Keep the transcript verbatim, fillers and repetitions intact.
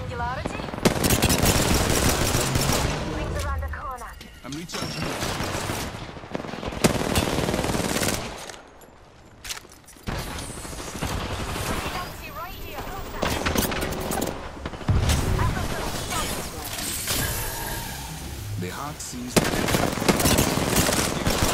Singularity. Rings around the corner. I'm recharging. Redundancy right here. The heart sees the